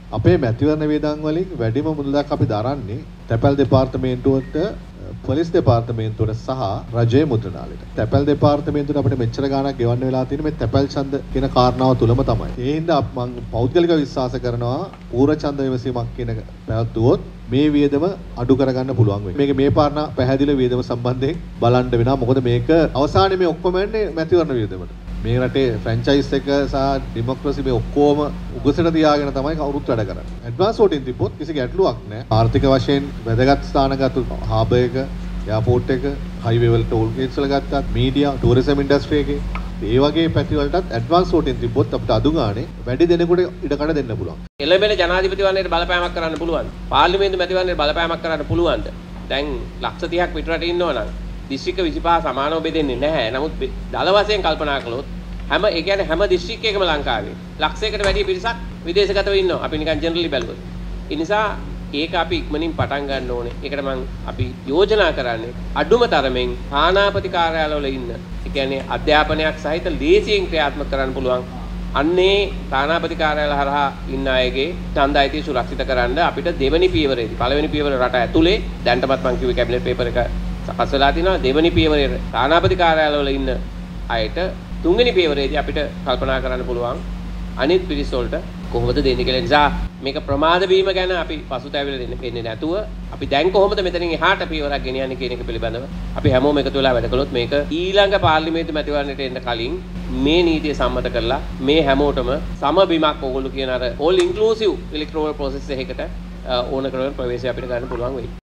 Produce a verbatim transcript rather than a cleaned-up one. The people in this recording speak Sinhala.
අපේ මැතිවරණ වේදන් වලින් වැඩිම මුදලක් අපි දරන්නේ තැපැල් දෙපාර්තමේන්තුවට, පොලිස් දෙපාර්තමේන්තුවට සහ රජයේ මුද්‍රණාලයට. තැපැල් දෙපාර්තමේන්තුවට අපිට මෙච්චර ගාණක් ගෙවන්න වෙලා තියෙන්නේ මේ තැපැල් ඡන්ද කියන කාරණාව තුලම තමයි. ඒ හින්දා මම පෞද්ගලිකව විශ්වාස කරනවා පූර්ව ඡන්ද විමසීමක් කියන පැවැත්වුවොත් මේ වියදම අඩු කරගන්න පුළුවන් වෙයි. මේක මේ පාරණ පැහැදිලි වියදම සම්බන්ධයෙන් බලන්න වෙනවා. මොකද මේක අවසානයේ මේ ඔක්කොම යන්නේ මැතිවරණ වියදමට. මේ රටේ ෆ්‍රැන්චයිස් එක සහ ඩෙමොක්‍රසි මේ ඔක්කොම උගසට තියාගෙන තමයි කවුරුත් වැඩ කරන්නේ. ඇඩ්වාන්ස් වෝටින් තිබ්බොත් කිසි ගැටලුවක් නැහැ. ආර්ථික වශයෙන් වැදගත් ස්ථානගත හාබර් එක, එයාපෝට් එක, හයිවේ වල ටෝල් ගේට්ස් වල ගත්තත්, මීඩියා, ටූරිසම් ඉන්ඩස්ට්‍රි එකේ ඒ වගේ පැති වලටත් ඇඩ්වාන්ස් වෝටින් තිබ්බොත් අපිට අඩු ගානේ වැඩි දෙනෙකුට ඉඩකඩ දෙන්න පුළුවන්. එළඹෙන ජනාධිපතිවරණයට බලපෑමක් කරන්න පුළුවන්. පාර්ලිමේන්තු මැතිවරණයට බලපෑමක් කරන්න පුළුවන්ද? දැන් ලක්ෂ තිහක් පිටරට ඉන්නවනම් දිස්ත්‍රික්ක විසිපහ සමානව බෙදෙන්නේ නැහැ. නමුත් දල වශයෙන් කල්පනා කළොත් හැම ඒ කියන්නේ හැම දිස්ත්‍රික්කයකම ලංකාවේ ලක්ෂයකට වැඩි පිරිසක් විදේශගතව ඉන්නවා. අපි නිකන් ජෙනරලි බැලුවොත්. ඒ නිසා ඒක අපි ඉක්මනින් පටන් ගන්න ඕනේ. ඒකට මම අපි යෝජනා කරන්නේ අඩුම තරමෙන් ආනාපති කාර්යාලවල ඉන්න. ඒ කියන්නේ අධ්‍යාපනයක් සහිත ලේසියෙන් ක්‍රියාත්මක කරන්න පුළුවන්. අන්නේ තානාපති කාර්යාල හරහා ඉන්න අයගේ ඡන්ද අයිතිය සුරක්ෂිත කරන්න අපිට දෙවනි පියවරේදී පළවෙනි පියවර රට ඇතුලේ දැන්ටමත් මම කිව්වේ කැබිනට් පේපර් එක සකස් වෙලා තිනවා. දෙවනි පියවරේ තානාපති කාර්යාලවල ඉන්න අයට තුන්වෙනි පියවරේදී අපිට කල්පනා කරන්න පුළුවන් අනිත් පිරිස වලට කොහොමද දෙන්නේ කියලා. නිසා මේක ප්‍රමාද වීම ගැන අපි පසුතැවිලි දෙන්න වෙන්නේ නැතුව අපි දැන් කොහොමද මෙතනින් එහාට පියවරක් ගෙනියන්නේ කියන එක පිළිබඳව අපි හැමෝම එකතු වෙලා වැඩ කළොත් මේක ඊළඟ පාර්ලිමේන්තු මැතිවරණයට එන්න කලින් මේ නීතිය සම්මත කරලා මේ හැමෝටම සම බිමක් ඕගොල්ලෝ කියන අර all inclusive electoral process එකකට ඕන කරන ප්‍රවේශය අපිට ගන්න පුළුවන් වෙයි.